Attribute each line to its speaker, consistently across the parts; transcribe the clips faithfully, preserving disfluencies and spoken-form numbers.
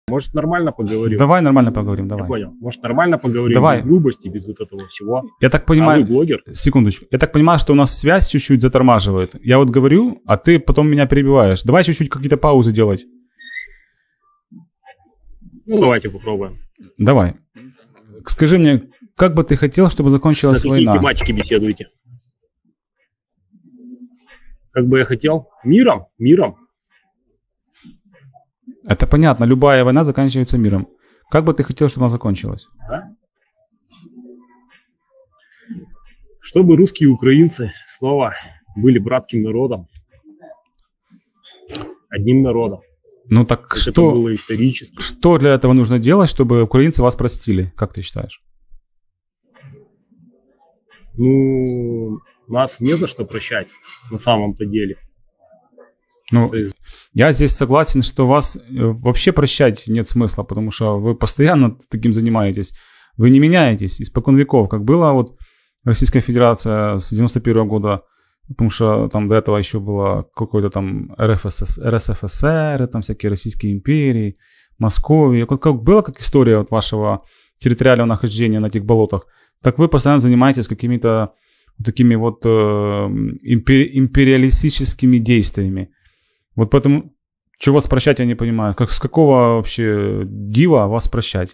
Speaker 1: Может, нормально поговорим?
Speaker 2: Давай нормально поговорим, давай.
Speaker 1: Я понял. Может, нормально поговорим,
Speaker 2: давай.
Speaker 1: Без грубости, без вот этого всего?
Speaker 2: Я так понимаю...
Speaker 1: А вы блогер?
Speaker 2: Секундочку. Я так понимаю, что у нас связь чуть-чуть затормаживает. Я вот говорю, а ты потом меня перебиваешь. Давай чуть-чуть какие-то паузы делать.
Speaker 1: Ну, давайте попробуем.
Speaker 2: Давай. Скажи мне, как бы ты хотел, чтобы закончилась
Speaker 1: На
Speaker 2: война?
Speaker 1: какие тематики беседуете? Как бы я хотел? Миром? Миром?
Speaker 2: Это понятно. Любая война заканчивается миром. Как бы ты хотел, чтобы она закончилась?
Speaker 1: Да? Чтобы русские и украинцы снова были братским народом. Одним народом.
Speaker 2: Ну так
Speaker 1: как
Speaker 2: что,
Speaker 1: это было исторически.
Speaker 2: Что для этого нужно делать, чтобы украинцы вас простили? Как ты считаешь?
Speaker 1: Ну, нас не за что прощать на самом-то деле.
Speaker 2: Ну,
Speaker 1: есть...
Speaker 2: я здесь согласен, что вас вообще прощать нет смысла, потому что вы постоянно таким занимаетесь. Вы не меняетесь испокон веков, как была вот Российская Федерация с девяносто первого года, потому что там до этого еще было какой-то там эр эф эс эс, эр эс эф эс эр, там всякие российские империи, Московия. Как, как была как история вот вашего территориального нахождения на этих болотах, так вы постоянно занимаетесь какими-то такими вот э, импери- империалистическими действиями. Вот поэтому, чего вас прощать, я не понимаю. Как, с какого вообще дива вас прощать?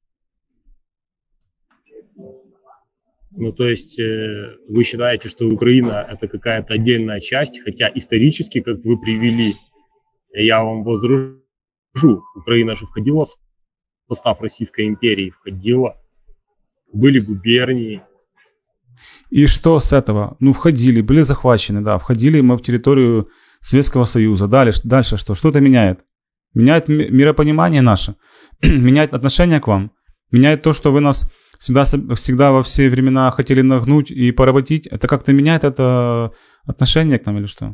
Speaker 1: Ну, то есть э, вы считаете, что Украина это какая-то отдельная часть, хотя исторически, как вы привели, я вам возражу, Украина же входила в состав Российской империи, входила, были губернии.
Speaker 2: И что с этого? Ну, входили, были захвачены, да, входили мы в территорию Советского Союза. Дальше, дальше что? Что это меняет? Меняет миропонимание наше, меняет отношение к вам, меняет то, что вы нас всегда, всегда во все времена хотели нагнуть и поработить. Это как-то меняет это отношение к нам или что?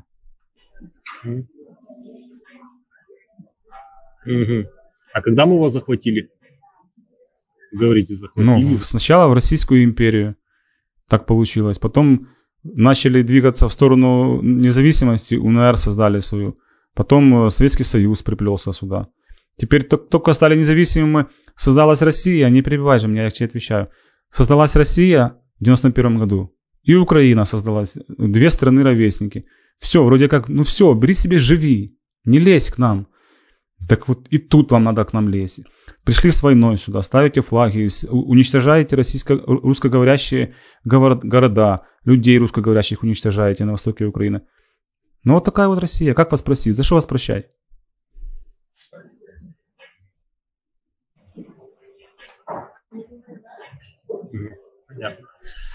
Speaker 1: Угу. А когда мы вас захватили? Говорите, захватили?
Speaker 2: Ну, сначала в Российскую империю так получилось. Потом начали двигаться в сторону независимости, УНР создали свою. Потом Советский Союз приплелся сюда. Теперь только стали независимыми, создалась Россия, не перебивай же меня, я тебе отвечаю. Создалась Россия в девяносто первом году, и Украина создалась, две страны-ровесники. Все, вроде как, ну все, бери себе, живи, не лезь к нам. Так вот и тут вам надо к нам лезть. Пришли с войной сюда, ставите флаги, уничтожаете российско- русскоговорящие города, людей русскоговорящих уничтожаете на востоке Украины. Ну вот такая вот Россия. Как вас просить? За что вас прощать?
Speaker 1: Понятно.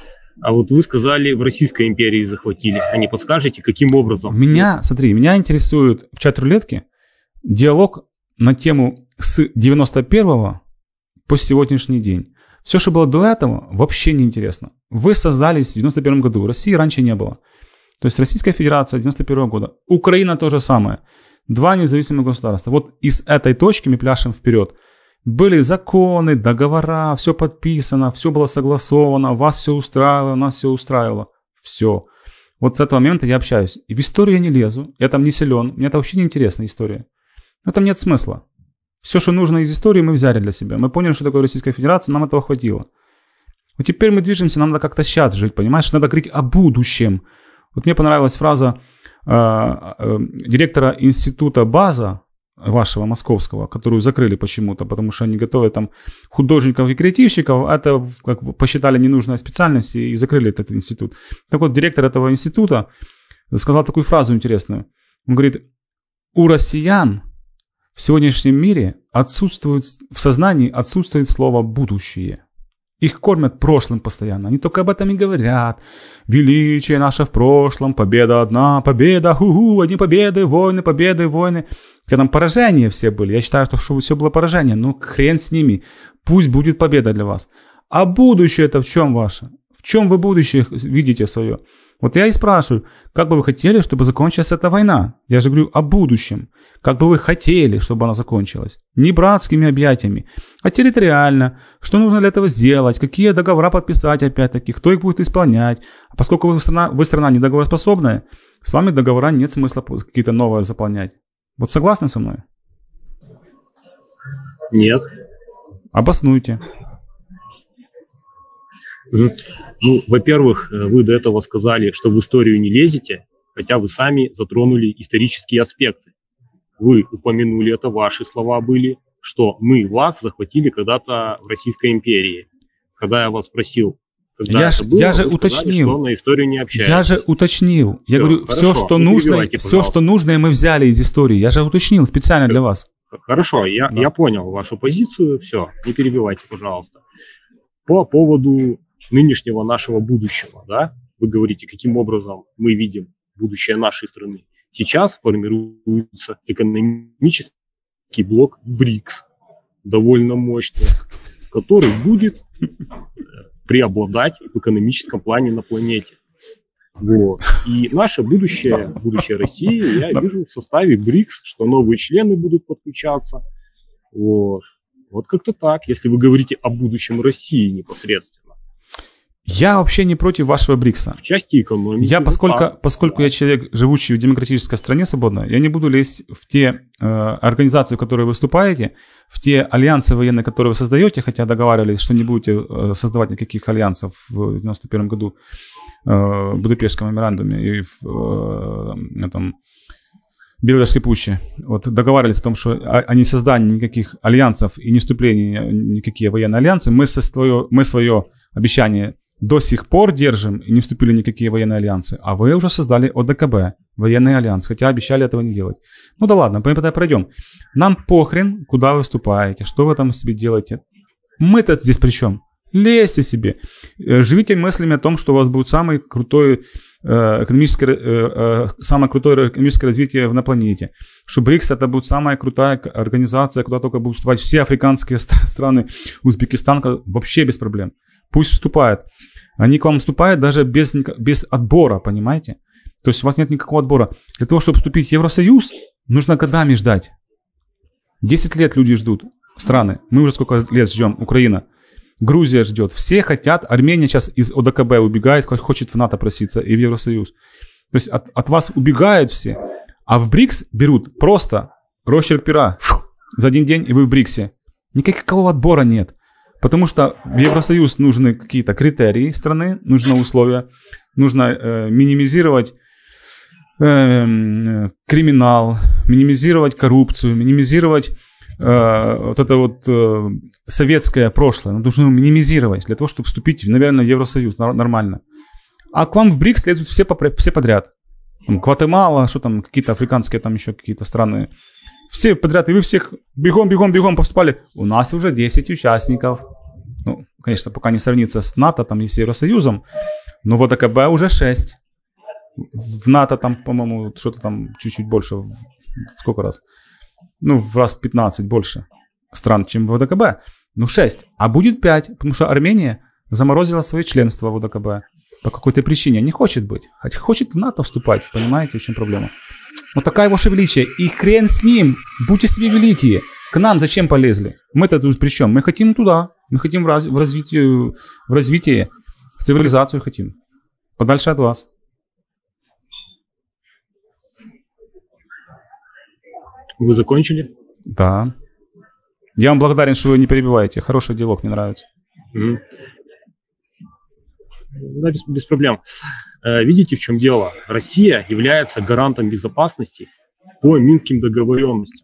Speaker 1: А вот вы сказали, в Российской империи захватили. А не подскажете, каким образом?
Speaker 2: Меня, смотри, меня интересует в чат-рулетке диалог на тему с девяносто первого по сегодняшний день. Все, что было до этого, вообще не интересно. Вы создались в девяносто первом году. России раньше не было. То есть Российская Федерация девяносто первого года. Украина то же самое. Два независимых государства. Вот из этой точки мы пляшем вперед. Были законы, договора, все подписано, все было согласовано, вас все устраивало, нас все устраивало. Все. Вот с этого момента я общаюсь. И в историю я не лезу, я там не силен, мне это вообще не интересная история. В этом нет смысла. Все, что нужно из истории, мы взяли для себя. Мы поняли, что такое Российская Федерация, нам этого хватило. Вот теперь мы движемся, нам надо как-то сейчас жить, понимаешь? Надо говорить о будущем. Вот мне понравилась фраза э, э, директора института БАЗа, вашего московского, которую закрыли почему-то, потому что они готовят там художников и креативщиков, это как посчитали ненужной специальности и закрыли этот институт. Так вот, директор этого института сказал такую фразу интересную. Он говорит, у россиян в сегодняшнем мире отсутствует, в сознании отсутствует слово «будущее». Их кормят прошлым постоянно. Они только об этом и говорят. Величие наше в прошлом, победа одна, победа, ху-ху, одни победы, войны, победы, войны. Хотя там поражения все были. Я считаю, что все было поражение. Ну, хрен с ними. Пусть будет победа для вас. А будущее это в чем ваше? В чем вы будущее видите свое? Вот я и спрашиваю, как бы вы хотели, чтобы закончилась эта война? Я же говорю о будущем. Как бы вы хотели, чтобы она закончилась? Не братскими объятиями, а территориально. Что нужно для этого сделать? Какие договора подписать опять-таки? Кто их будет исполнять? А поскольку вы страна, вы страна недоговороспособная, с вами договора нет смысла какие-то новые заполнять. Вот согласны со мной?
Speaker 1: Нет.
Speaker 2: Обоснуйте.
Speaker 1: Ну, во-первых, вы до этого сказали, что в историю не лезете, хотя вы сами затронули исторические аспекты. Вы упомянули, это ваши слова были, что мы вас захватили когда-то в Российской империи. Когда я вас спросил, когда
Speaker 2: я
Speaker 1: это
Speaker 2: ж,
Speaker 1: было,
Speaker 2: я же
Speaker 1: вы сказали,
Speaker 2: уточнил.
Speaker 1: что на историю не общаетесь.
Speaker 2: Я же уточнил. Я
Speaker 1: Все,
Speaker 2: говорю,
Speaker 1: хорошо,
Speaker 2: все, что
Speaker 1: не
Speaker 2: нужно,
Speaker 1: перебивайте,
Speaker 2: все, что нужное мы взяли из истории. Я же уточнил специально для вас.
Speaker 1: Хорошо, я,
Speaker 2: Да.
Speaker 1: я понял вашу позицию. Все, не перебивайте, пожалуйста. По поводу нынешнего нашего будущего, да, вы говорите, каким образом мы видим будущее нашей страны. Сейчас формируется экономический блок БРИКС, довольно мощный, который будет преобладать в экономическом плане на планете. Вот. И наше будущее, будущее России, я вижу в составе БРИКС, что новые члены будут подключаться. Вот. Вот как-то так, если вы говорите о будущем России непосредственно.
Speaker 2: Я вообще не против вашего БРИКСа.
Speaker 1: В части экономики.
Speaker 2: Я, поскольку,
Speaker 1: да.
Speaker 2: поскольку я человек, живущий в демократической стране свободной, я не буду лезть в те э, организации, в которые вы выступаете, в те альянсы военные, которые вы создаете, хотя договаривались, что не будете э, создавать никаких альянсов в девяносто первом году э, в Будапештском меморандуме и в э, этом, Белгородской пуще. Вот договаривались о том, что о, о несоздании никаких альянсов и не вступлении в никакие военные альянсы. Мы, со свое, мы свое обещание до сих пор держим и не вступили в никакие военные альянсы, а вы уже создали ОДКБ, военный альянс, хотя обещали этого не делать. Ну да ладно, мы тогда пройдем. Нам похрен, куда вы вступаете, что вы там себе делаете. Мы-то здесь при чем? Лезьте себе. Живите мыслями о том, что у вас будет самый крутой э, экономическое, э, э, самое крутое экономическое развитие на планете. Что БРИКС это будет самая крутая организация, куда только будут вступать все африканские страны, Узбекистан, вообще без проблем. Пусть вступают. Они к вам вступают даже без, без отбора, понимаете? То есть у вас нет никакого отбора. Для того, чтобы вступить в Евросоюз, нужно годами ждать. десять лет люди ждут, страны. Мы уже сколько лет ждем, Украина. Грузия ждет. Все хотят. Армения сейчас из ОДКБ убегает, хочет в НАТО проситься и в Евросоюз. То есть от, от вас убегают все. А в БРИКС берут просто росчерк пера. Фу, за один день и вы в БРИКСе. Никакого отбора нет. Потому что в Евросоюз нужны какие-то критерии страны, нужны условия, нужно э, минимизировать э, криминал, минимизировать коррупцию, минимизировать э, вот это вот э, советское прошлое. Нужно минимизировать для того, чтобы вступить, наверное, в Евросоюз нормально. А к вам в БРИКС лезут все, все подряд. Там, Гватемала, что там, какие-то африканские, там еще какие-то страны. Все подряд, и вы всех бегом, бегом, бегом поступали. У нас уже десять участников. Ну, конечно, пока не сравнится с НАТО там, и с Евросоюзом, но в ОДКБ уже шесть. В НАТО там, по-моему, что-то там чуть-чуть больше. В сколько раз? Ну, в раз пятнадцать больше стран, чем в ОДКБ. Ну, шесть. А будет пять, потому что Армения заморозила свое членство в ОДКБ. По какой-то причине не хочет быть. Хотя хочет в НАТО вступать, понимаете, в чем проблема? Вот такая ваше величие. И хрен с ним. Будьте себе великие. К нам зачем полезли? Мы-то тут при чем? Мы хотим туда. Мы хотим в, раз... в, развитие... в развитие, в цивилизацию хотим. Подальше от вас.
Speaker 1: Вы закончили?
Speaker 2: Да. Я вам благодарен, что вы не перебиваете. Хороший диалог, мне нравится.
Speaker 1: Mm. Да, без, без проблем. Видите, в чем дело? Россия является гарантом безопасности по Минским договоренностям.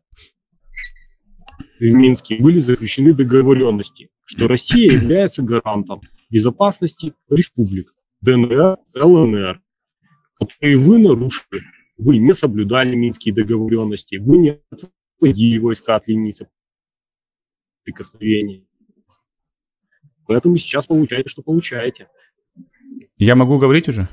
Speaker 1: В Минске были заключены договоренности, что Россия является гарантом безопасности республик ДНР, ЛНР, которые вы нарушили. Вы не соблюдали Минские договоренности, вы не отводили войска от линии соприкосновения. Поэтому сейчас получаете, что получаете.
Speaker 2: Я могу говорить уже?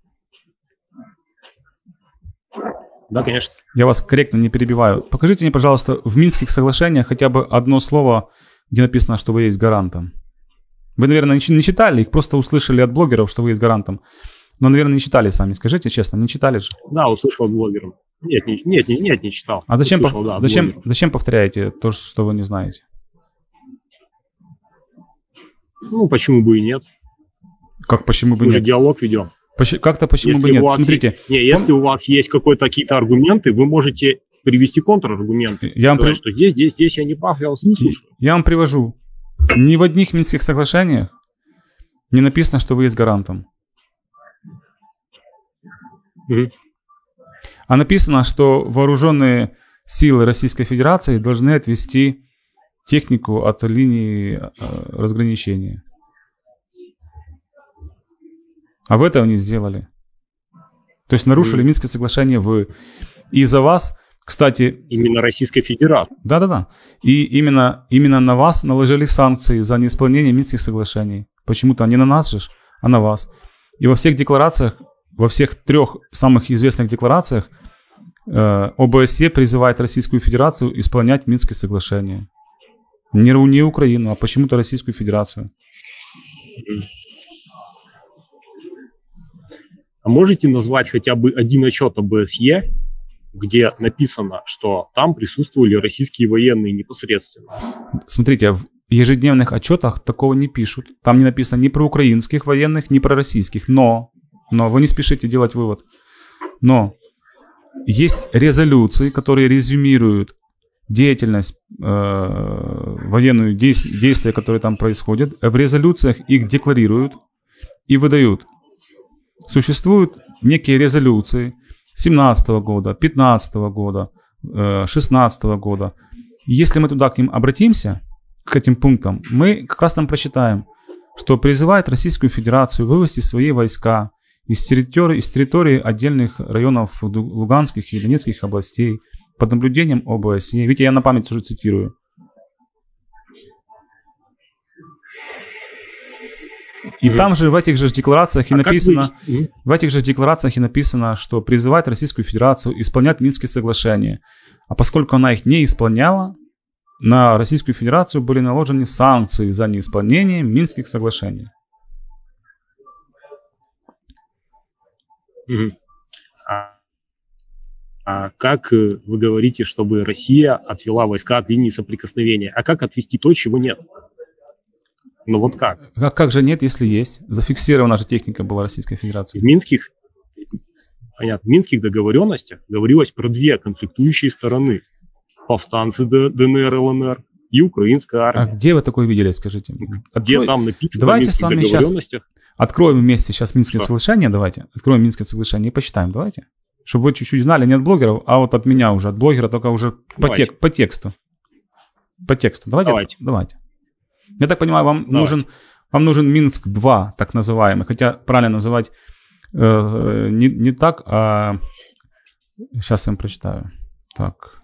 Speaker 1: Да, конечно.
Speaker 2: Я вас корректно не перебиваю. Покажите мне, пожалуйста, в Минских соглашениях хотя бы одно слово, где написано, что вы есть гарантом. Вы, наверное, не читали их, просто услышали от блогеров, что вы есть гарантом. Но, наверное, не читали сами. Скажите честно, не читали же?
Speaker 1: Да, услышал от блогеров. Нет, не, нет, не, нет, не читал.
Speaker 2: А зачем,
Speaker 1: услышал,
Speaker 2: пов...
Speaker 1: да,
Speaker 2: зачем, зачем повторяете то, что вы не знаете?
Speaker 1: Ну, почему бы и нет?
Speaker 2: Как почему бы
Speaker 1: Мы
Speaker 2: нет?
Speaker 1: же диалог ведем.
Speaker 2: Поч- как-то почему
Speaker 1: если
Speaker 2: бы нет?
Speaker 1: У вас
Speaker 2: Смотрите.
Speaker 1: Есть, не, если он... у вас есть какой-то какие-то аргументы, вы можете привести контраргументы.
Speaker 2: Я вам
Speaker 1: сказать,
Speaker 2: при...
Speaker 1: что здесь, здесь, здесь я не прав, я вас не слушаю.
Speaker 2: Я вам привожу. Ни в одних Минских соглашениях не написано, что вы есть гарантом.
Speaker 1: Угу.
Speaker 2: А написано, что вооруженные силы Российской Федерации должны отвести технику от линии разграничения. А вы этого не сделали. То есть нарушили mm. Минское соглашение вы. И за вас, кстати...
Speaker 1: Именно Российской Федерации.
Speaker 2: Да-да-да. И именно, именно на вас наложили санкции за неисполнение Минских соглашений. Почему-то не на нас же, а на вас. И во всех декларациях, во всех трех самых известных декларациях э, ОБСЕ призывает Российскую Федерацию исполнять Минские соглашения. Не, не Украину, а почему-то Российскую Федерацию.
Speaker 1: Mm. А можете назвать хотя бы один отчет ОБСЕ, где написано, что там присутствовали российские военные непосредственно?
Speaker 2: Смотрите, в ежедневных отчетах такого не пишут. Там не написано ни про украинских военных, ни про российских. Но, но вы не спешите делать вывод. Но есть резолюции, которые резюмируют деятельность, э, военную действ- действия, которые там происходят. В резолюциях их декларируют и выдают. Существуют некие резолюции семнадцатого года, пятнадцатого года, шестнадцатого года. Если мы туда к ним обратимся, к этим пунктам, мы как раз там прочитаем, что призывает Российскую Федерацию вывести свои войска из территории, из территории отдельных районов Луганских и Донецких областей под наблюдением ОБСЕ. Видите, я на память уже цитирую. И mm-hmm. там же в этих же декларациях и а написано, вы... в этих же декларациях и написано, что призывает Российскую Федерацию исполнять Минские соглашения. А поскольку она их не исполняла, на Российскую Федерацию были наложены санкции за неисполнение Минских соглашений.
Speaker 1: Mm-hmm. А, а как вы говорите, чтобы Россия отвела войска от линии соприкосновения? А как отвести то, чего нет? Ну вот как?
Speaker 2: как? Как же нет, если есть? Зафиксирована же техника была Российской Федерации.
Speaker 1: В Минских, понятно, в Минских договоренностях говорилось про две конфликтующие стороны. Повстанцы ДНР, ЛНР и украинская армия.
Speaker 2: А где вы такое видели, скажите?
Speaker 1: Где Открой... там написано
Speaker 2: давайте
Speaker 1: в Минских
Speaker 2: с вами
Speaker 1: договоренностях?
Speaker 2: Сейчас откроем вместе сейчас Минские
Speaker 1: Что?
Speaker 2: соглашения, давайте. Откроем Минские соглашения и почитаем, давайте. Чтобы вы чуть-чуть знали, не от блогеров, а вот от меня уже, от блогера, только уже по, тек... по тексту. По тексту. Давайте.
Speaker 1: Давайте.
Speaker 2: Давайте. Я так понимаю, вам нужен, вам нужен Минск два, так называемый. Хотя правильно называть э, не, не так, а... Сейчас я вам прочитаю. Так.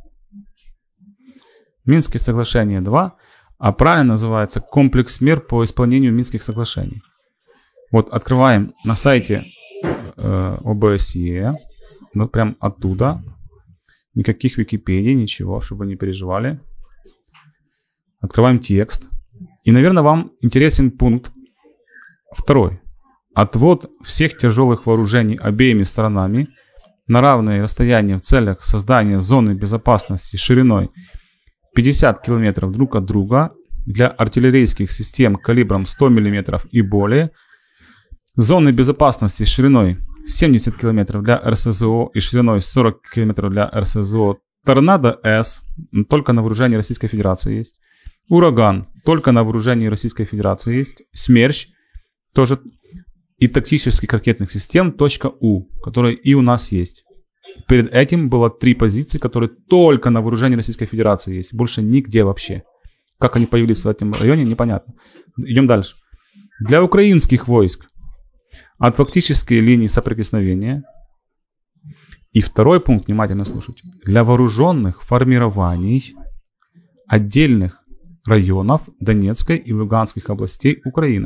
Speaker 2: Минские соглашения два, а правильно называется комплекс мер по исполнению Минских соглашений. Вот открываем на сайте э, ОБСЕ, ну, прям оттуда. Никаких Википедий, ничего, чтобы не переживали. Открываем текст. И, наверное, вам интересен пункт второй. Отвод всех тяжелых вооружений обеими сторонами на равные расстояния в целях создания зоны безопасности шириной пятьдесят километров друг от друга для артиллерийских систем калибром сто миллиметров и более, зоны безопасности шириной семьдесят километров для РСЗО и шириной сорок километров для РСЗО Торнадо-С, только на вооружении Российской Федерации есть. Ураган, только на вооружении Российской Федерации есть. Смерч, тоже. И тактических ракетных систем .У, которые и у нас есть. Перед этим было три позиции, которые только на вооружении Российской Федерации есть. Больше нигде вообще. Как они появились в этом районе, непонятно. Идем дальше. Для украинских войск от фактической линии соприкосновения. И второй пункт, внимательно слушайте. Для вооруженных формирований отдельных районов Донецкой и Луганских областей Украины.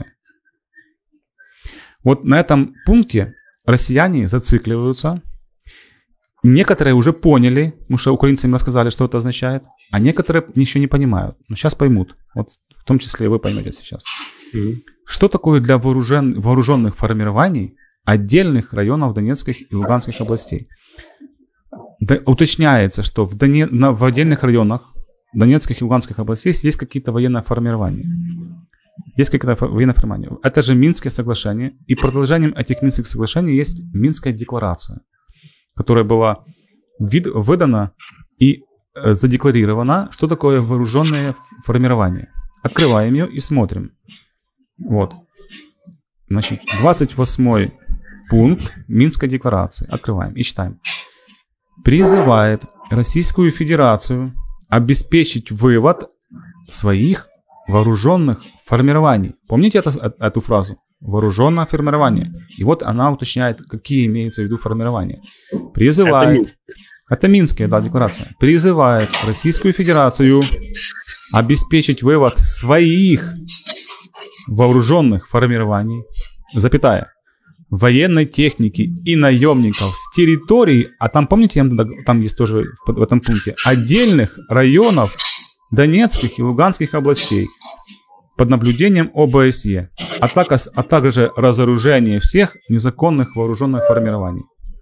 Speaker 2: Вот на этом пункте россияне зацикливаются. Некоторые уже поняли, потому что украинцы им рассказали, что это означает, а некоторые еще не понимают. Но сейчас поймут. Вот в том числе и вы поймете сейчас. Mm-hmm. Что такое для вооружен... вооруженных формирований отдельных районов Донецких и Луганских областей? Да, уточняется, что в, Доне... на... в отдельных районах Донецких и Луганских областей есть какие-то военные формирования. Есть какие-то военные формирования. Это же Минские соглашения. И продолжением этих Минских соглашений есть Минская декларация, которая была вид, выдано и э, задекларировано, что такое вооруженное формирование. Открываем ее и смотрим. Вот. Значит, двадцать восьмой пункт Минской декларации. Открываем и читаем. Призывает Российскую Федерацию обеспечить вывод своих вооруженных формирований. Помните эту, эту фразу? Вооруженное формирование. И вот она уточняет, какие имеются в виду формирования. Призывает... Это, Минск. Это Минская, да, декларация. Призывает Российскую Федерацию обеспечить вывод своих вооруженных формирований, запятая, военной техники и наемников с территории, а там, помните, там есть тоже в этом пункте, отдельных районов Донецких и Луганских областей под наблюдением О Б С Е, а, так, а также разоружение всех незаконных вооруженных формирований.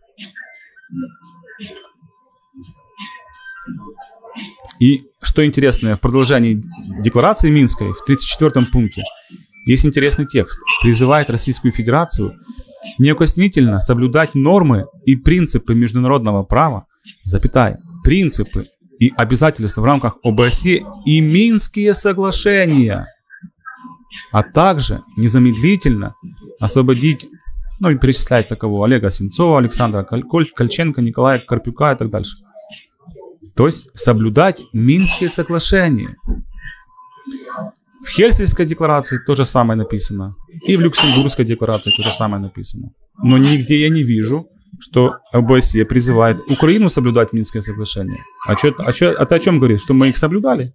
Speaker 2: И что интересно, в продолжении декларации Минской в тридцать четвёртом пункте есть интересный текст. Призывает Российскую Федерацию неукоснительно соблюдать нормы и принципы международного права, запятая, принципы и обязательства в рамках О Б С Е и Минские соглашения, а также незамедлительно освободить, ну и перечисляется кого, Олега Сенцова, Александра Кольченко, Николая Карпюка и так дальше. То есть соблюдать Минские соглашения. В Хельсинкской декларации то же самое написано. И в Люксембургской декларации то же самое написано. Но нигде я не вижу, что О Б С Е призывает Украину соблюдать Минские соглашения. А, чё, а, чё, а ты о чем говоришь? Что мы их соблюдали?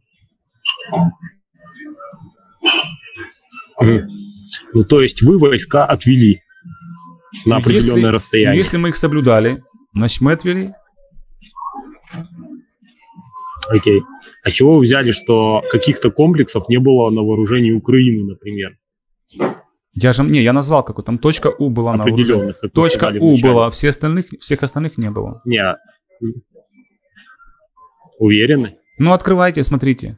Speaker 1: Ну, то есть вы войска отвели на определенное
Speaker 2: если,
Speaker 1: расстояние.
Speaker 2: Если мы их соблюдали, значит мы отвели.
Speaker 1: Окей. А чего вы взяли, что каких-то комплексов не было на вооружении Украины, например?
Speaker 2: Я же, не, я назвал какой, там точка У была на вооружении. Точка У была, все остальных, всех остальных не было.
Speaker 1: Не, уверены?
Speaker 2: Ну, открывайте, смотрите.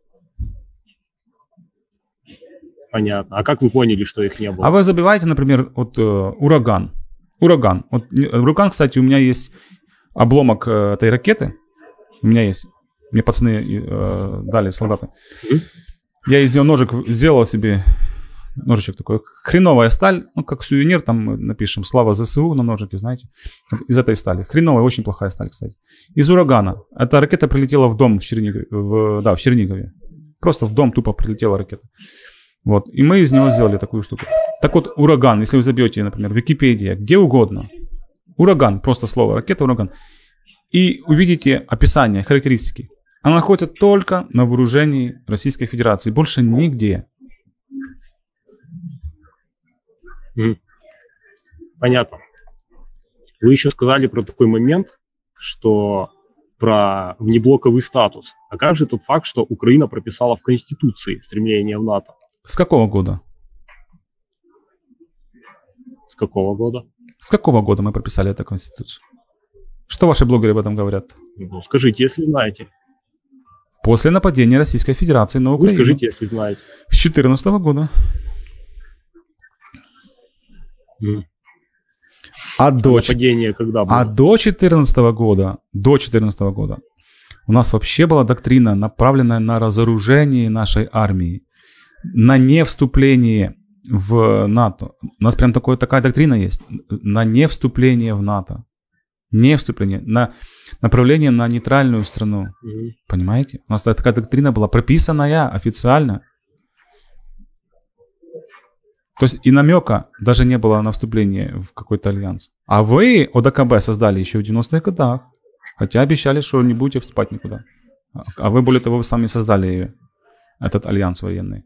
Speaker 1: Понятно. А как вы поняли, что их не было?
Speaker 2: А вы забиваете, например, вот э, ураган. Ураган. Вот, ураган, кстати, у меня есть обломок э, этой ракеты. У меня есть. Мне пацаны э, дали, солдаты. Mm-hmm. Я из нее ножик сделал себе. Ножичек такой. Хреновая сталь. Ну, как сувенир, там мы напишем «Слава З С У» на ножике, знаете. Из этой стали. Хреновая, очень плохая сталь, кстати. Из урагана. Эта ракета прилетела в дом в Чернигове. В, да, в Чернигове. Просто в дом тупо прилетела ракета. Вот. И мы из него сделали такую штуку. Так вот, ураган, если вы забьете, например, в Википедии, где угодно. Ураган, просто слово ракета, ураган. И увидите описание, характеристики. Она находится только на вооружении Российской Федерации. Больше нигде.
Speaker 1: Понятно. Вы еще сказали про такой момент, что про внеблоковый статус. А как же тот факт, что Украина прописала в Конституции стремление в НАТО?
Speaker 2: С какого года?
Speaker 1: С какого года?
Speaker 2: С какого года мы прописали эту Конституцию? Что ваши блогеры об этом говорят?
Speaker 1: Ну, скажите, если знаете.
Speaker 2: После нападения Российской Федерации на Украину.
Speaker 1: Вы скажите, если знаете.
Speaker 2: С две тысячи четырнадцатого года.
Speaker 1: Mm.
Speaker 2: А, до,
Speaker 1: нападение когда было?
Speaker 2: А до две тысячи четырнадцатого года, до две тысячи четырнадцатого года у нас вообще была доктрина, направленная на разоружение нашей армии, на невступление в НАТО. У нас прям такое, такая доктрина есть. На невступление в НАТО. Не вступление, на направление на нейтральную страну. Mm-hmm. Понимаете? У нас такая доктрина была прописанная официально. То есть и намека даже не было на вступление в какой-то альянс. А вы О Д К Б создали еще в девяностых годах. Хотя обещали, что не будете вступать никуда. А вы, более того, вы сами создали этот альянс военный.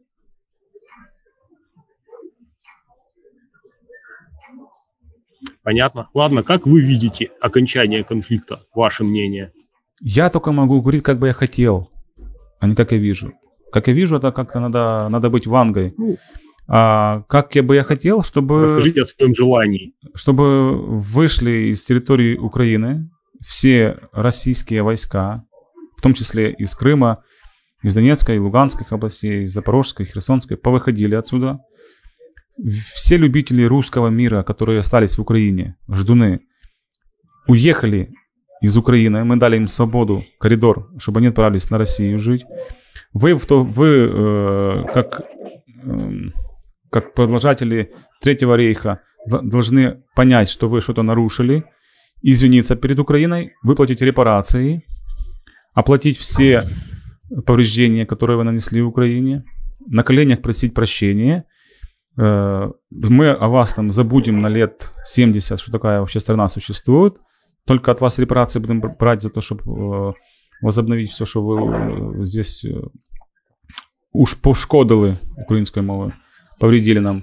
Speaker 1: Понятно. Ладно, как вы видите окончание конфликта? Ваше мнение?
Speaker 2: Я только могу говорить, как бы я хотел, а не как я вижу. Как я вижу, это как-то надо, надо быть вангой. Ну, а как я бы я хотел, чтобы...
Speaker 1: Расскажите о своем желании.
Speaker 2: Чтобы вышли из территории Украины все российские войска, в том числе из Крыма, из Донецкой, Луганских областей, из Запорожской, Херсонской, повыходили отсюда. Все любители русского мира, которые остались в Украине, ждуны, уехали из Украины, мы дали им свободу, коридор, чтобы они отправились на Россию жить. Вы, вы э, как, э, как продолжатели Третьего рейха должны понять, что вы что-то нарушили, извиниться перед Украиной, выплатить репарации, оплатить все повреждения, которые вы нанесли Украине, на коленях просить прощения. Мы о вас там забудем на лет семьдесят, что такая вообще страна существует. Только от вас репарации будем брать за то, чтобы возобновить все, что вы здесь уж пошкодили, українською мовою, повредили нам.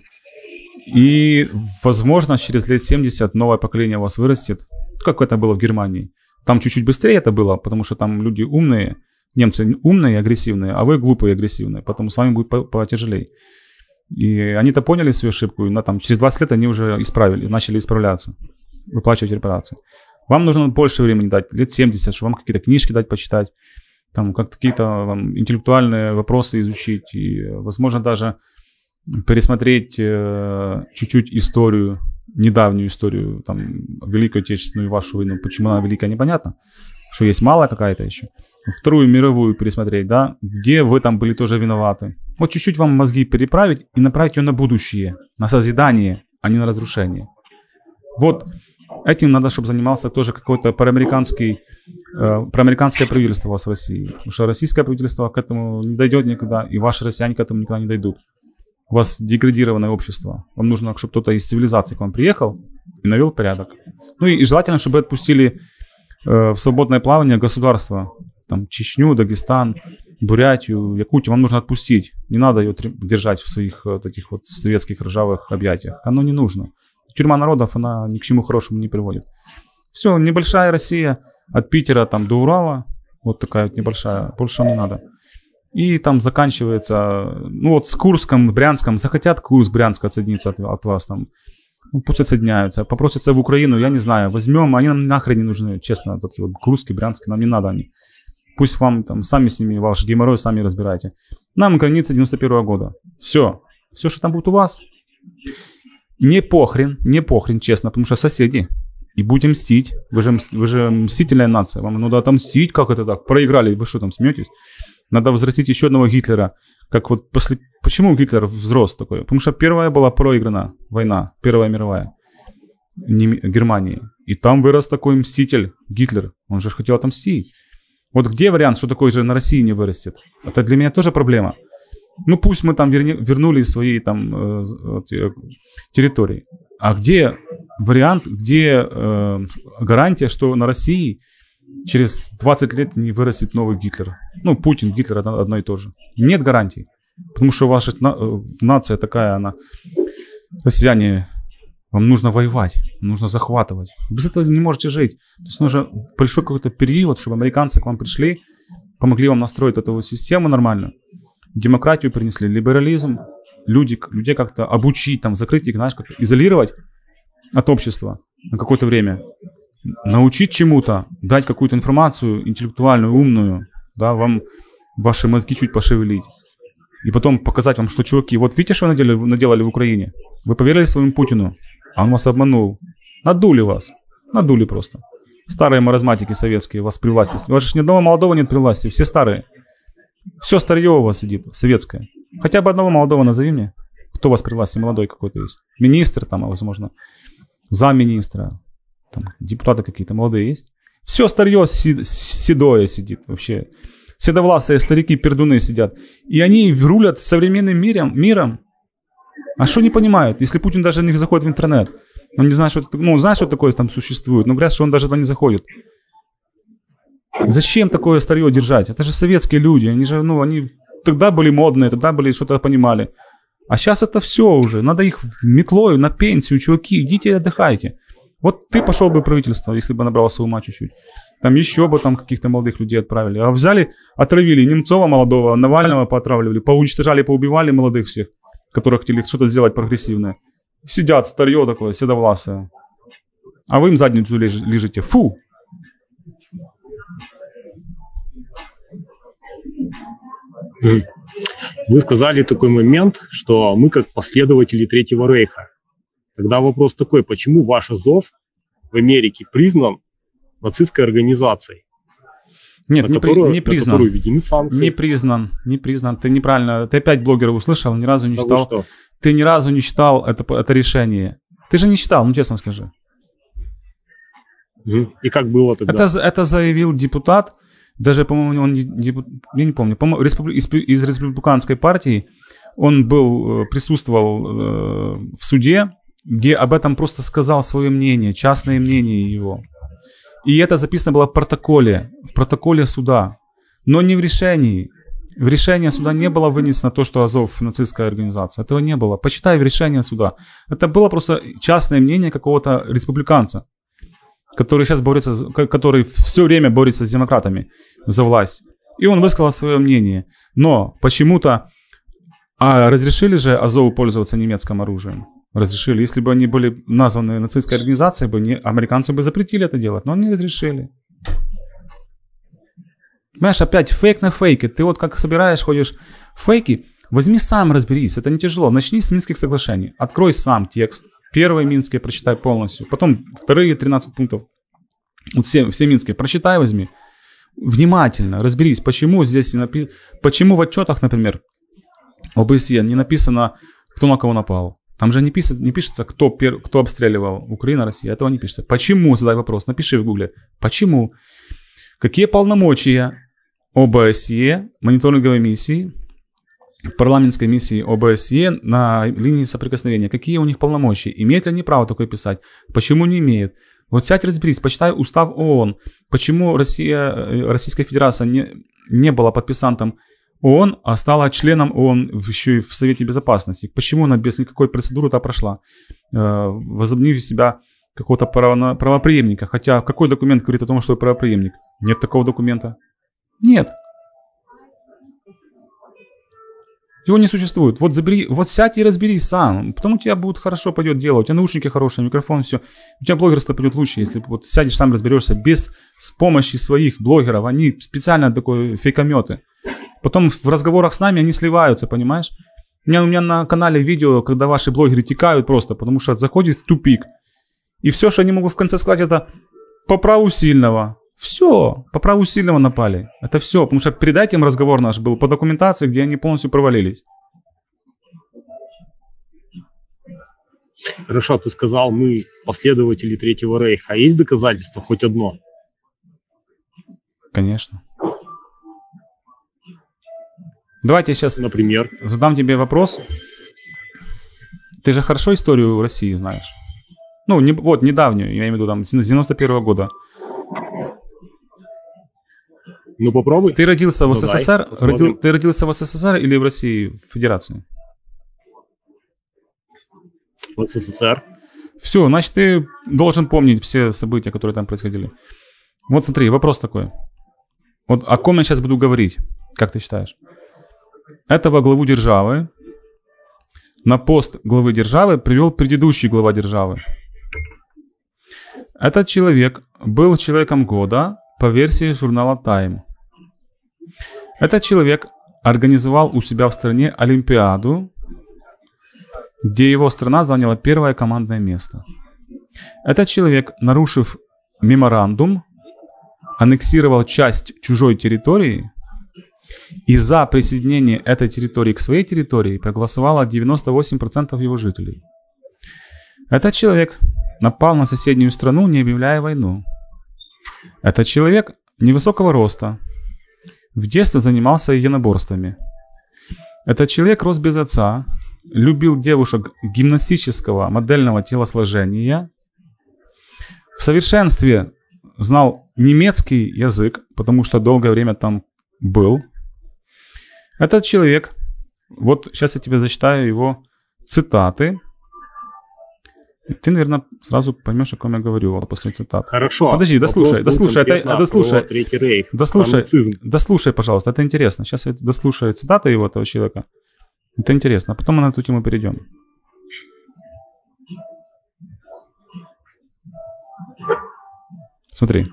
Speaker 2: И, возможно, через лет семьдесят новое поколение у вас вырастет, как это было в Германии. Там чуть-чуть быстрее это было, потому что там люди умные, немцы умные и агрессивные, а вы глупые и агрессивные, поэтому с вами будет потяжелее. И они-то поняли свою ошибку, и на, там, через двадцать лет они уже исправили, начали исправляться, выплачивать репарации. Вам нужно больше времени дать, лет семьдесят, чтобы вам какие-то книжки дать почитать, там, как какие-то вам, интеллектуальные вопросы изучить, и, возможно, даже пересмотреть э, чуть-чуть историю, недавнюю историю, там, Великую Отечественную и вашу войну, почему она великая, непонятно, что есть малая какая-то еще. Вторую мировую пересмотреть, да, где вы там были тоже виноваты. Вот чуть-чуть вам мозги переправить и направить ее на будущее, на созидание, а не на разрушение. Вот этим надо, чтобы занимался тоже какой-то проамериканский, э, проамериканское правительство у вас в России. Потому что российское правительство к этому не дойдет никогда, и ваши россияне к этому никогда не дойдут. У вас деградированное общество. Вам нужно, чтобы кто-то из цивилизации к вам приехал и навел порядок. Ну и, и желательно, чтобы отпустили э, в свободное плавание государства. Там Чечню, Дагестан, Бурятию, Якутию. Вам нужно отпустить. Не надо ее держать в своих вот этих вот советских ржавых объятиях. Оно не нужно. Тюрьма народов, она ни к чему хорошему не приводит. Все, небольшая Россия от Питера там, до Урала. Вот такая вот небольшая. Больше не надо. И там заканчивается, ну вот с Курском, Брянском, захотят Курск, Брянск отсоединиться от, от вас там, ну, пусть отсоединяются, попросятся в Украину, я не знаю, возьмем, они нам нахрен не нужны, честно, такие вот Курск и Брянск, нам не надо они. Пусть вам там сами с ними, ваш геморрой сами разбирайте. Нам граница девяносто первого года, все, все, что там будет у вас, не похрен, не похрен, честно, потому что соседи, и будете мстить, вы же, вы же мстительная нация, вам надо отомстить, как это так, проиграли, вы что там смеетесь? Надо возвратить еще одного Гитлера. Как вот после... Почему Гитлер взрос такой? Потому что первая была проиграна война, Первая мировая, Нем... Германии. И там вырос такой мститель Гитлер. Он же хотел отомстить. Вот где вариант, что такой же на России не вырастет? Это для меня тоже проблема. Ну пусть мы там верни... вернули свои там э, э, территории. А где вариант, где э, гарантия, что на России через двадцать лет не вырастет новый Гитлер? Ну, Путин, Гитлер одно, одно и то же. Нет гарантий. Потому что ваша нация такая, она... Россияне, вам нужно воевать, нужно захватывать. Без этого вы не можете жить. То есть нужно большой какой-то период, чтобы американцы к вам пришли, помогли вам настроить эту систему нормально. Демократию принесли, либерализм. Люди, людей как-то обучить, там, закрыть их, знаешь, как-то изолировать от общества на какое-то время. Научить чему-то, дать какую-то информацию интеллектуальную, умную, да, вам ваши мозги чуть пошевелить. И потом показать вам, что, чуваки, вот видите, что вы наделали, наделали в Украине? Вы поверили своему Путину, а он вас обманул. Надули вас. Надули просто. Старые маразматики советские у вас при власти. У вас же ни одного молодого нет при власти, все старые. Все старье у вас сидит, советское. Хотя бы одного молодого назови мне. Кто у вас при власти молодой какой-то есть? Министр там, возможно, замминистра. Там депутаты какие-то молодые есть. Все старье седое сидит вообще. Седовласые старики, пердуны сидят. И они рулят современным миром. миром. А что не понимают? Если Путин даже не заходит в интернет. Он не знает, что, ну, знает, что такое там существует. Но говорят, что он даже туда не заходит. Зачем такое старье держать? Это же советские люди. Они же, ну, они тогда были модные, тогда были, что-то понимали. А сейчас это все уже. Надо их метлой на пенсию, чуваки. Идите и отдыхайте. Вот ты пошел бы в правительство, если бы набрался ума чуть-чуть. Там еще бы там каких-то молодых людей отправили. А взяли, отравили Немцова молодого, Навального поотравливали, поуничтожали, поубивали молодых всех, которые хотели что-то сделать прогрессивное. Сидят, старье такое, седовласое. А вы им задницу лежите. Фу!
Speaker 1: Вы сказали такой момент, что мы как последователи Третьего Рейха. Тогда вопрос такой, почему ваш Азов в Америке признан нацистской организацией.
Speaker 2: Нет, не,
Speaker 1: которую,
Speaker 2: при, не признан.
Speaker 1: введены санкции.
Speaker 2: Не признан, не признан. Ты неправильно, ты опять блогеров услышал, ни разу не
Speaker 1: да
Speaker 2: читал.
Speaker 1: Ты,
Speaker 2: ты ни разу не читал это, это решение. Ты же не читал, ну честно скажи.
Speaker 1: И как было тогда?
Speaker 2: Это, это заявил депутат, даже, по-моему, он не депутат, я не помню, по-моему, республи, из, из республиканской партии. Он был, присутствовал э, в суде, где об этом просто сказал свое мнение, частное мнение его. И это записано было в протоколе, в протоколе суда, но не в решении. В решении суда не было вынесено то, что Азов нацистская организация. Этого не было. Почитай в решении суда. Это было просто частное мнение какого-то республиканца, который сейчас борется, который все время борется с демократами за власть. И он высказал свое мнение. Но почему-то а разрешили же Азову пользоваться немецким оружием? Разрешили. Если бы они были названы нацистской организацией, бы не, американцы бы запретили это делать, но они разрешили. Понимаешь, опять фейк на фейке. Ты вот как собираешь, ходишь фейки, возьми сам разберись, это не тяжело. Начни с Минских соглашений, открой сам текст. Первые Минские прочитай полностью, потом вторые тринадцать пунктов. Вот все, все Минские прочитай, возьми. Внимательно разберись, почему здесь не написано, почему в отчетах, например, ОБСЕ не написано, кто на кого напал. Там же не пишется, не пишется кто, пер, кто обстреливал Украину, Россия. Этого не пишется. Почему? Задай вопрос. Напиши в гугле. Почему? Какие полномочия ОБСЕ, мониторинговой миссии, парламентской миссии ОБСЕ на линии соприкосновения? Какие у них полномочия? Имеют ли они право такое писать? Почему не имеют? Вот сядь разберись, почитай устав ООН. Почему Россия, Российская Федерация не, не была подписантом ООН, а стала членом ООН еще и в Совете Безопасности? Почему она без никакой процедуры та прошла, возобновив себя какого-то право, правопреемника? Хотя какой документ говорит о том, что я правопреемник? Нет такого документа. Нет. Его не существует. Вот забери, вот сядь и разберись сам. Потом у тебя будет хорошо пойдет дело. У тебя наушники хорошие, микрофон, все. У тебя блогерство пойдет лучше, если вот сядешь сам разберешься без с помощи своих блогеров. Они специально такой фейкометы. Потом в разговорах с нами они сливаются, понимаешь? У меня, у меня на канале видео, когда ваши блогеры текают просто, потому что заходит в тупик. И все, что они могут в конце сказать, это по праву сильного. Все, по праву сильного напали. Это все, потому что перед этим разговор наш был по документации, где они полностью провалились.
Speaker 1: Хорошо, ты сказал, мы последователи Третьего Рейха. А есть доказательства хоть одно?
Speaker 2: Конечно. Давайте я сейчас,
Speaker 1: например,
Speaker 2: задам тебе вопрос. Ты же хорошо историю России знаешь? Ну, не, вот, недавнюю, я имею в виду, там, с девяносто первого года.
Speaker 1: Ну, попробуй.
Speaker 2: Ты родился в
Speaker 1: ну,
Speaker 2: СССР?
Speaker 1: Дай,
Speaker 2: родил, ты родился в СССР или в России, в Федерации?
Speaker 1: В СССР.
Speaker 2: Все, значит, ты должен помнить все события, которые там происходили. Вот смотри, вопрос такой. Вот о ком я сейчас буду говорить, как ты считаешь? Этого главу державы на пост главы державы привел предыдущий глава державы. Этот человек был человеком года по версии журнала Time. Этот человек организовал у себя в стране Олимпиаду, где его страна заняла первое командное место. Этот человек, нарушив меморандум, аннексировал часть чужой территории, и за присоединение этой территории к своей территории проголосовало девяносто восемь процентов его жителей. Этот человек напал на соседнюю страну, не объявляя войну. Этот человек невысокого роста, в детстве занимался единоборствами. Этот человек рос без отца, любил девушек гимнастического модельного телосложения, в совершенстве знал немецкий язык, потому что долгое время там был. Этот человек, вот сейчас я тебе зачитаю его цитаты. И ты, наверное, сразу поймешь, о ком я говорю после цитат.
Speaker 1: Хорошо.
Speaker 2: Подожди, дослушай, дослушай, это, дослушай,
Speaker 1: Третий Рейх,
Speaker 2: дослушай, дослушай, пожалуйста, это интересно. Сейчас я дослушаю цитаты его, этого человека. Это интересно, а потом мы на эту тему перейдем. Смотри.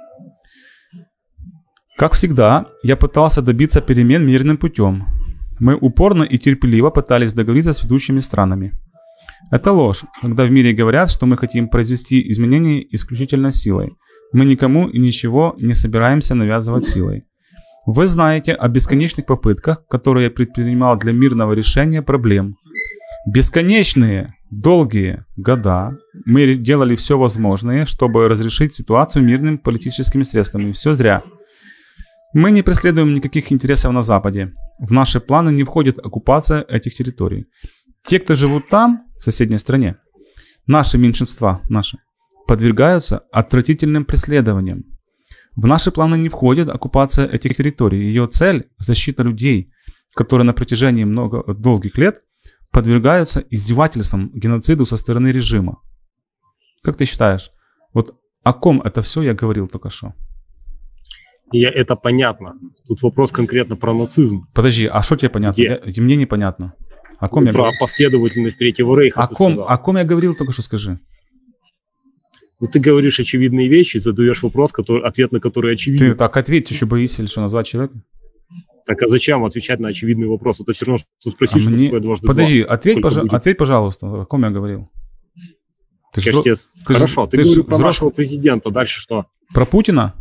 Speaker 2: Как всегда, я пытался добиться перемен мирным путем. Мы упорно и терпеливо пытались договориться с ведущими странами. Это ложь, когда в мире говорят, что мы хотим произвести изменения исключительно силой. Мы никому и ничего не собираемся навязывать силой. Вы знаете о бесконечных попытках, которые я предпринимал для мирного решения проблем. Бесконечные, долгие года мы делали все возможное, чтобы разрешить ситуацию мирными политическими средствами. Все зря. Мы не преследуем никаких интересов на Западе. В наши планы не входит оккупация этих территорий. Те, кто живут там, в соседней стране, наши меньшинства, наши, подвергаются отвратительным преследованиям. В наши планы не входит оккупация этих территорий. Ее цель – защита людей, которые на протяжении много, долгих лет подвергаются издевательствам, геноциду со стороны режима. Как ты считаешь, вот о ком это все я говорил только что?
Speaker 1: Я, это понятно. Тут вопрос конкретно про нацизм.
Speaker 2: Подожди, а что тебе понятно? Я, мне непонятно. О ком
Speaker 1: ну,
Speaker 2: я
Speaker 1: про
Speaker 2: говорил?
Speaker 1: последовательность Третьего Рейха.
Speaker 2: О ком, о ком я говорил только что, скажи.
Speaker 1: Ну, ты говоришь очевидные вещи, задаешь вопрос, который, ответ на который очевиден.
Speaker 2: Ты так ответь, еще боишься или что, назвать человека?
Speaker 1: Так а зачем отвечать на очевидный вопрос? Это все равно, что спросить, а что мне... такое дважды
Speaker 2: Подожди,
Speaker 1: два.
Speaker 2: ответь, пожа... ответь, пожалуйста, о ком я говорил.
Speaker 1: Ты ж... тебе... ты Хорошо, ты, ты говоришь про взрослый... нашего президента, дальше что?
Speaker 2: Про Путина?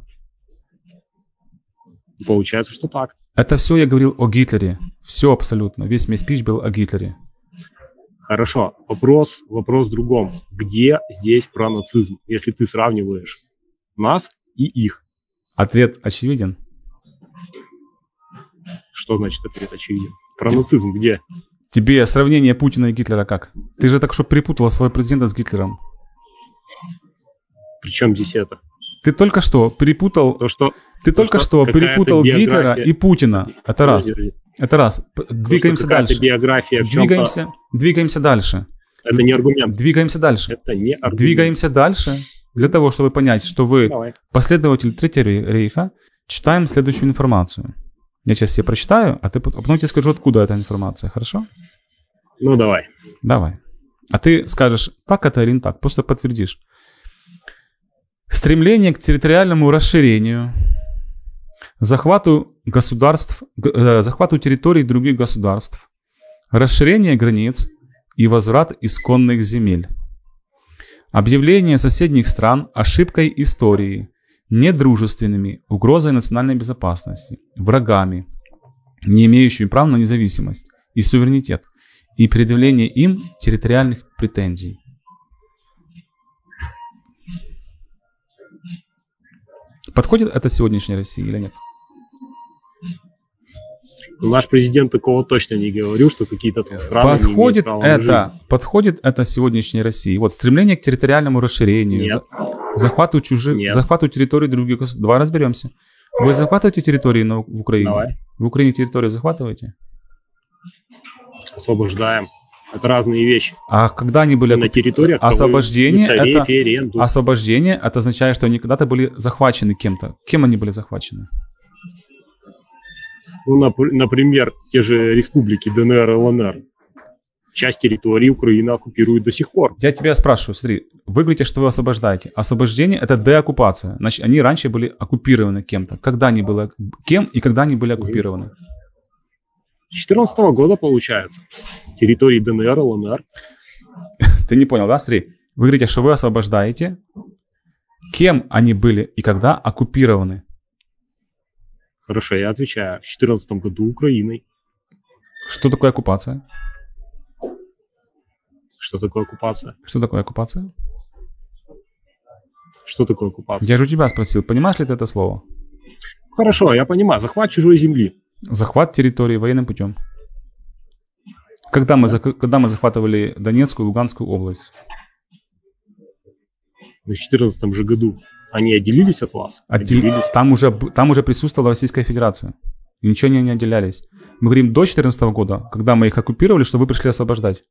Speaker 1: Получается, что так.
Speaker 2: Это все я говорил о Гитлере. Все абсолютно. Весь мой спич был о Гитлере.
Speaker 1: Хорошо. Вопрос, вопрос в другом. Где здесь про нацизм, если ты сравниваешь нас и их?
Speaker 2: Ответ очевиден.
Speaker 1: Что значит ответ очевиден? Про нацизм где?
Speaker 2: Тебе сравнение Путина и Гитлера как? Ты же так что перепутала своего президента с Гитлером.
Speaker 1: При чем здесь это?
Speaker 2: Ты только что перепутал...
Speaker 1: То, что...
Speaker 2: Ты только что, что перепутал биография... Гитлера и Путина. Это раз.
Speaker 1: Подожди.
Speaker 2: Это раз. Двигаемся
Speaker 1: то,
Speaker 2: дальше.
Speaker 1: Биография
Speaker 2: двигаемся, двигаемся дальше.
Speaker 1: Это не аргумент.
Speaker 2: Двигаемся дальше.
Speaker 1: Это не аргумент.
Speaker 2: Двигаемся дальше. Для того, чтобы понять, что вы
Speaker 1: Давай.
Speaker 2: последователь Третьего Рейха, читаем следующую информацию. Я сейчас тебе прочитаю, а, ты, а потом тебе скажу, откуда эта информация. Хорошо?
Speaker 1: Ну, давай.
Speaker 2: Давай. А ты скажешь, так это или не так. Просто подтвердишь. Стремление к территориальному расширению, захвату государств, э, захвату территорий других государств, расширение границ и возврат исконных земель. Объявление соседних стран ошибкой истории, недружественными, угрозой национальной безопасности, врагами, не имеющими прав на независимость и суверенитет, и предъявление им территориальных претензий. Подходит это сегодняшней России или нет?
Speaker 1: Наш президент такого точно не говорил, что какие-то там страны
Speaker 2: подходит
Speaker 1: не имеют права на
Speaker 2: это,
Speaker 1: жизнь.
Speaker 2: Подходит это сегодняшней России? Вот стремление к территориальному расширению,
Speaker 1: нет.
Speaker 2: захвату чужих, нет. захвату территорий других государств. Давай разберемся. Вы захватываете территории на, в Украине?
Speaker 1: Давай.
Speaker 2: В Украине территорию захватываете?
Speaker 1: Освобождаем. Это разные вещи.
Speaker 2: А когда они были
Speaker 1: на территориях
Speaker 2: освобождение, это,
Speaker 1: референдум.
Speaker 2: освобождение, это означает, что они когда-то были захвачены кем-то. Кем они были захвачены?
Speaker 1: Ну, например, те же республики ДНР и ЛНР. Часть территории Украины оккупирует до сих пор.
Speaker 2: Я тебя спрашиваю, смотри, вы говорите, что вы освобождаете. Освобождение – это деоккупация. Значит, они раньше были оккупированы кем-то. Когда они были, кем и когда они были оккупированы?
Speaker 1: С две тысячи четырнадцатого года, получается. Территории ДНР, ЛНР.
Speaker 2: Ты не понял, да? Смотри, вы говорите, что вы освобождаете. Кем они были и когда оккупированы?
Speaker 1: Хорошо, я отвечаю. В две тысячи четырнадцатом году Украиной.
Speaker 2: Что такое оккупация?
Speaker 1: Что такое оккупация?
Speaker 2: Что такое оккупация?
Speaker 1: Что такое оккупация?
Speaker 2: Я же у тебя спросил, понимаешь ли ты это слово?
Speaker 1: Хорошо, я понимаю. Захват чужой земли.
Speaker 2: Захват территории военным путем. Когда мы, когда мы захватывали Донецкую и Луганскую область?
Speaker 1: В две тысячи четырнадцатом же году. Они отделились от вас?
Speaker 2: Отдел... Отделились. Там, уже, там уже присутствовала Российская Федерация. И ничего не, не отделялись. Мы говорим до две тысячи четырнадцатого года, когда мы их оккупировали, что вы пришли освобождать.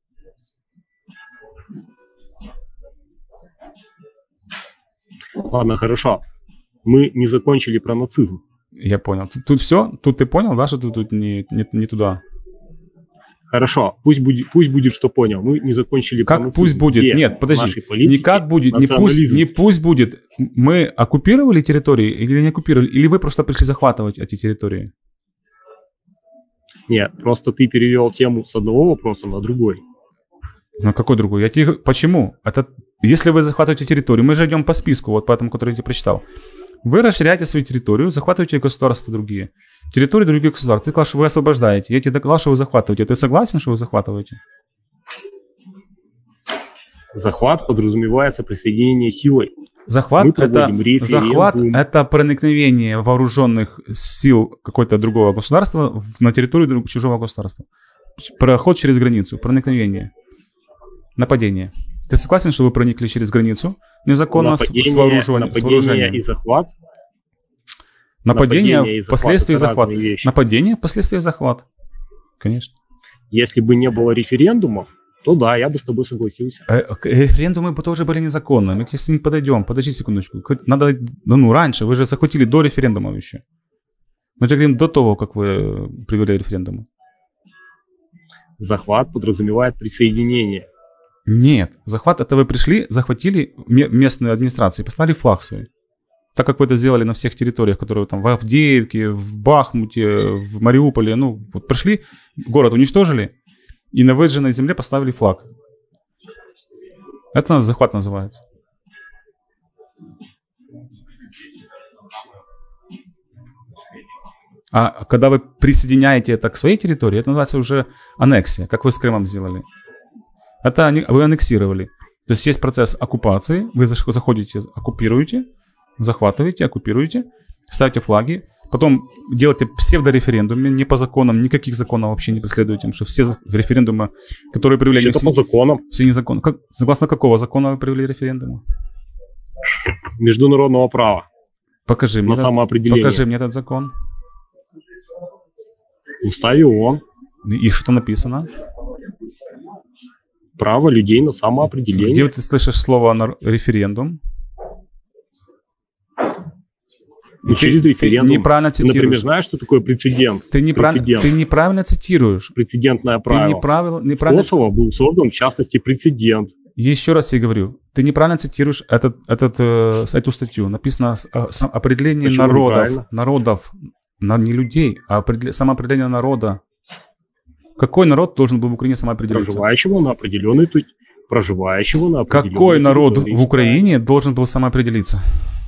Speaker 1: Ладно, хорошо. Мы не закончили про нацизм.
Speaker 2: Я понял. Тут все? Тут ты понял, да, что ты тут не, не, не туда?
Speaker 1: Хорошо, пусть будет, пусть будет, что понял. Мы не закончили
Speaker 2: как
Speaker 1: про нацизм.
Speaker 2: Пусть будет?
Speaker 1: Где
Speaker 2: Нет, подожди.
Speaker 1: Политики,
Speaker 2: не как будет, не пусть, не пусть будет. Мы оккупировали территории или не оккупировали? Или вы просто пришли захватывать эти территории?
Speaker 1: Нет, просто ты перевел тему с одного вопроса на другой.
Speaker 2: Ну, какой другой? Я тебе... Почему? Это... Если вы захватываете территорию, мы же идем по списку, вот по этому, который я тебе прочитал. Вы расширяете свою территорию, захватываете государства другие. Территории других государств. Ты сказал, что вы освобождаете. Я тебе доказал, что вы захватываете. Ты согласен, что вы захватываете?
Speaker 1: Захват подразумевается присоединение силой.
Speaker 2: Захват это, захват – это проникновение вооруженных сил какой-то другого государства на территорию чужого государства. Проход через границу, проникновение, нападение. Ты согласен, что вы проникли через границу незаконно нападение, с, вооружением,
Speaker 1: нападение
Speaker 2: с вооружением?
Speaker 1: И захват?
Speaker 2: Нападение, нападение и впоследствии захват. Нападение, впоследствии захват. Конечно.
Speaker 1: Если бы не было референдумов, то да, я бы с тобой согласился.
Speaker 2: Референдумы бы тоже были незаконны. Мы к ним подойдем. Подожди секундочку. Надо, ну, раньше. Вы же захватили до референдумов еще. Мы же говорим до того, как вы провели референдумы.
Speaker 1: Захват подразумевает присоединение.
Speaker 2: Нет. Захват — это вы пришли, захватили местные администрации, поставили флаг свой. Так как вы это сделали на всех территориях, которые там в Авдеевке, в Бахмуте, в Мариуполе. Ну, вот пришли, город уничтожили, и на выжженной земле поставили флаг. Это захват называется. А когда вы присоединяете это к своей территории, это называется уже аннексия, как вы с Крымом сделали. Это вы аннексировали. То есть есть процесс оккупации, вы заходите, оккупируете, захватываете, оккупируете, ставите флаги, потом делаете псевдореферендумы, не по законам, никаких законов вообще не преследуете, потому что все референдумы, которые привели...
Speaker 1: Это по законам.
Speaker 2: Все незаконны. Как, согласно какого закона вы привели референдумы?
Speaker 1: Международного права.
Speaker 2: Покажи мне,
Speaker 1: на
Speaker 2: этот,
Speaker 1: самоопределение.
Speaker 2: Покажи мне этот закон.
Speaker 1: В уставе ООН.
Speaker 2: И что написано?
Speaker 1: Право людей на самоопределение.
Speaker 2: Где ты слышишь слово на референдум?
Speaker 1: Ну, через референдум.
Speaker 2: Ты неправильно цитируешь.
Speaker 1: Ты, например, знаешь, что такое прецедент?
Speaker 2: Ты, неправ...
Speaker 1: прецедент.
Speaker 2: ты неправильно цитируешь.
Speaker 1: Прецедентное правило.
Speaker 2: Ты неправил... неправильно...
Speaker 1: В Косово был создан, в частности, прецедент.
Speaker 2: Еще раз я говорю. Ты неправильно цитируешь этот, этот, э, эту статью. Написано э, определение Почему народов. Народов. На, не людей, а определя... самоопределение народа. Какой народ должен был в Украине самоопределиться?
Speaker 1: Проживающего на определенной... Проживающего на определенной...
Speaker 2: Какой народ в Украине должен был самоопределиться?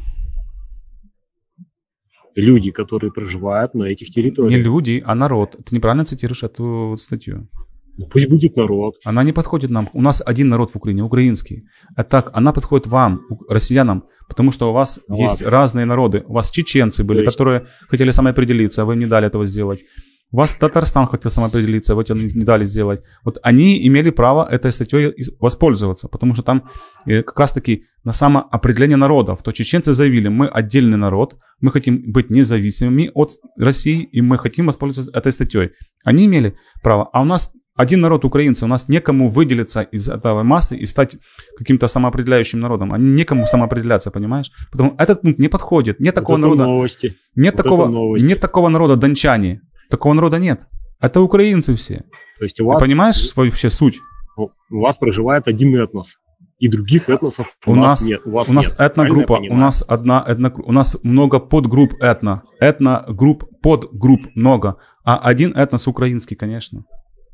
Speaker 1: Люди, которые проживают на этих территориях.
Speaker 2: Не люди, а народ. Ты неправильно цитируешь эту статью.
Speaker 1: Ну, пусть будет народ.
Speaker 2: Она не подходит нам. У нас один народ в Украине, украинский. А так, она подходит вам, россиянам, потому что у вас ну, есть ладно. разные народы. У вас чеченцы были, есть... которые хотели самоопределиться, а вы им не дали этого сделать. У вас Татарстан хотел самоопределиться, а вы тебе не дали сделать. Вот они имели право этой статьей воспользоваться, потому что там как раз-таки на самоопределение народов. То чеченцы заявили, мы отдельный народ, мы хотим быть независимыми от России, и мы хотим воспользоваться этой статьей. Они имели право, а у нас один народ украинцы, у нас некому выделиться из этой массы и стать каким-то самоопределяющим народом. Они некому самоопределяться, понимаешь? Потому этот пункт не подходит. Нет такого
Speaker 1: вот
Speaker 2: народа.
Speaker 1: Новости.
Speaker 2: Нет,
Speaker 1: вот
Speaker 2: такого, нет такого народа дончане. Такого народа нет. Это украинцы все.
Speaker 1: То есть у вас,
Speaker 2: Ты понимаешь вообще суть?
Speaker 1: У вас проживает один этнос, и других этносов у,
Speaker 2: у
Speaker 1: нас,
Speaker 2: нас
Speaker 1: нет. У, вас
Speaker 2: у нас
Speaker 1: нет.
Speaker 2: этногруппа, у нас одна этно, у нас много подгрупп этно, этногрупп, подгрупп много, а один этнос украинский, конечно.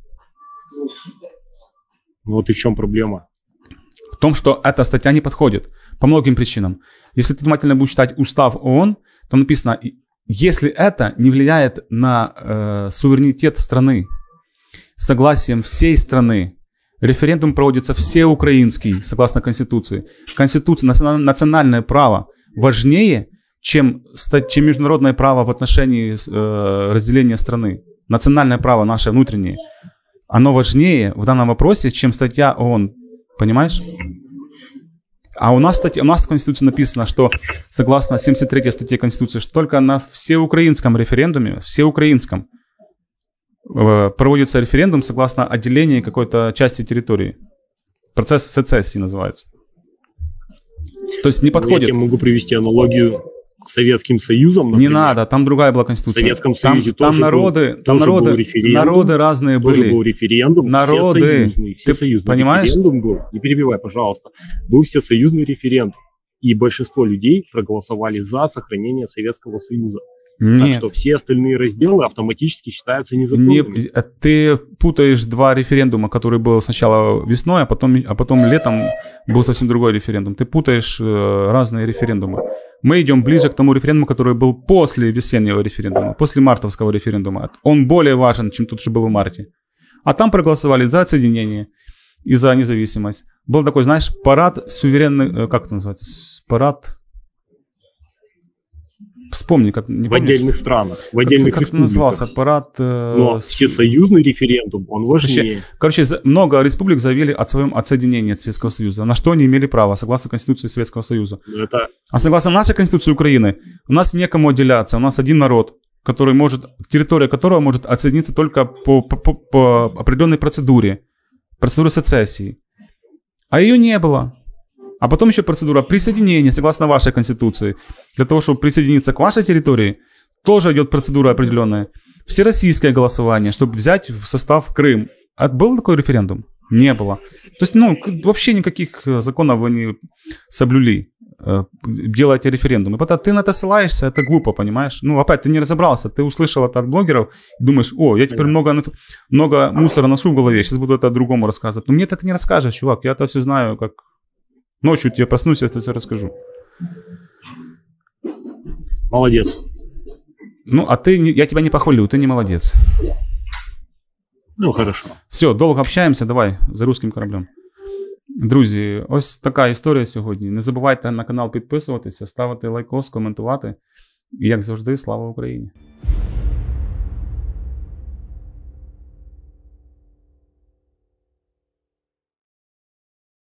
Speaker 1: Вот и в чем проблема.
Speaker 2: В том, что эта статья не подходит по многим причинам. Если ты внимательно будешь читать устав ООН, там написано, если это не влияет на э, суверенитет страны, согласием всей страны, референдум проводится всеукраинский, согласно Конституции. Конституция, национальное право важнее, чем, чем международное право в отношении э, разделения страны. Национальное право наше внутреннее, оно важнее в данном вопросе, чем статья ООН. Понимаешь? А у нас, статья, у нас в Конституции написано, что согласно семьдесят третьей статье Конституции, что только на всеукраинском референдуме, всеукраинском, э, проводится референдум согласно отделению какой-то части территории. Процесс сецессии называется. То есть не подходит.
Speaker 1: Я могу привести аналогию с Советским Союзом, например.
Speaker 2: Не надо, там другая была Конституция.
Speaker 1: В Советском Союзе
Speaker 2: там,
Speaker 1: тоже
Speaker 2: там народы,
Speaker 1: был,
Speaker 2: там
Speaker 1: тоже
Speaker 2: народы,
Speaker 1: был референдум.
Speaker 2: Народы разные
Speaker 1: тоже
Speaker 2: были.
Speaker 1: был референдум.
Speaker 2: Народы.
Speaker 1: Всесоюзный, всесоюзный
Speaker 2: Ты понимаешь?
Speaker 1: референдум был. Не перебивай, пожалуйста. Был всесоюзный референдум. И большинство людей проголосовали за сохранение Советского Союза.
Speaker 2: Нет.
Speaker 1: Так что все остальные разделы автоматически считаются незаконными.
Speaker 2: Не, ты путаешь два референдума, который был сначала весной, а потом, а потом летом был совсем другой референдум. Ты путаешь э, разные референдумы. Мы идем ближе к тому референдуму, который был после весеннего референдума, после мартовского референдума. Он более важен, чем тот, что был в марте. А там проголосовали за отсоединение и за независимость. Был такой, знаешь, парад суверенный, как это называется, парад... Вспомни, как... Не
Speaker 1: в отдельных странах, в отдельных
Speaker 2: как, как это назывался? Парад... Э,
Speaker 1: Но всесоюзный референдум, он важнее.
Speaker 2: Короче, много республик заявили о своем отсоединении от Советского Союза, на что они имели право, согласно Конституции Советского Союза.
Speaker 1: Это...
Speaker 2: А согласно нашей Конституции Украины, у нас некому отделяться, у нас один народ, который может, территория которого может отсоединиться только по, по, по, по определенной процедуре, процедуре сецессии. А ее не было. А потом еще процедура присоединения, согласно вашей Конституции. Для того, чтобы присоединиться к вашей территории, тоже идет процедура определенная. Всероссийское голосование, чтобы взять в состав Крым. А был такой референдум? Не было. То есть, ну, вообще никаких законов вы не соблюли. Делаете референдум. И потом ты на это ссылаешься, это глупо, понимаешь? Ну, опять, ты не разобрался, ты услышал это от блогеров и думаешь, о, я теперь много, много мусора ношу в голове, сейчас буду это другому рассказывать. Но мне это не расскажешь, чувак, я это все знаю, как... Ночью тебе проснусь, я это все расскажу.
Speaker 1: Молодец.
Speaker 2: Ну, а ты, я тебя не похвалю, ты не молодец.
Speaker 1: Ну, хорошо.
Speaker 2: Все, долго общаємося, давай, за русским кораблем. Друзі, ось така історія сьогодні. Не забувайте на канал підписуватися, ставити лайкос, коментувати. І, як завжди, слава Україні!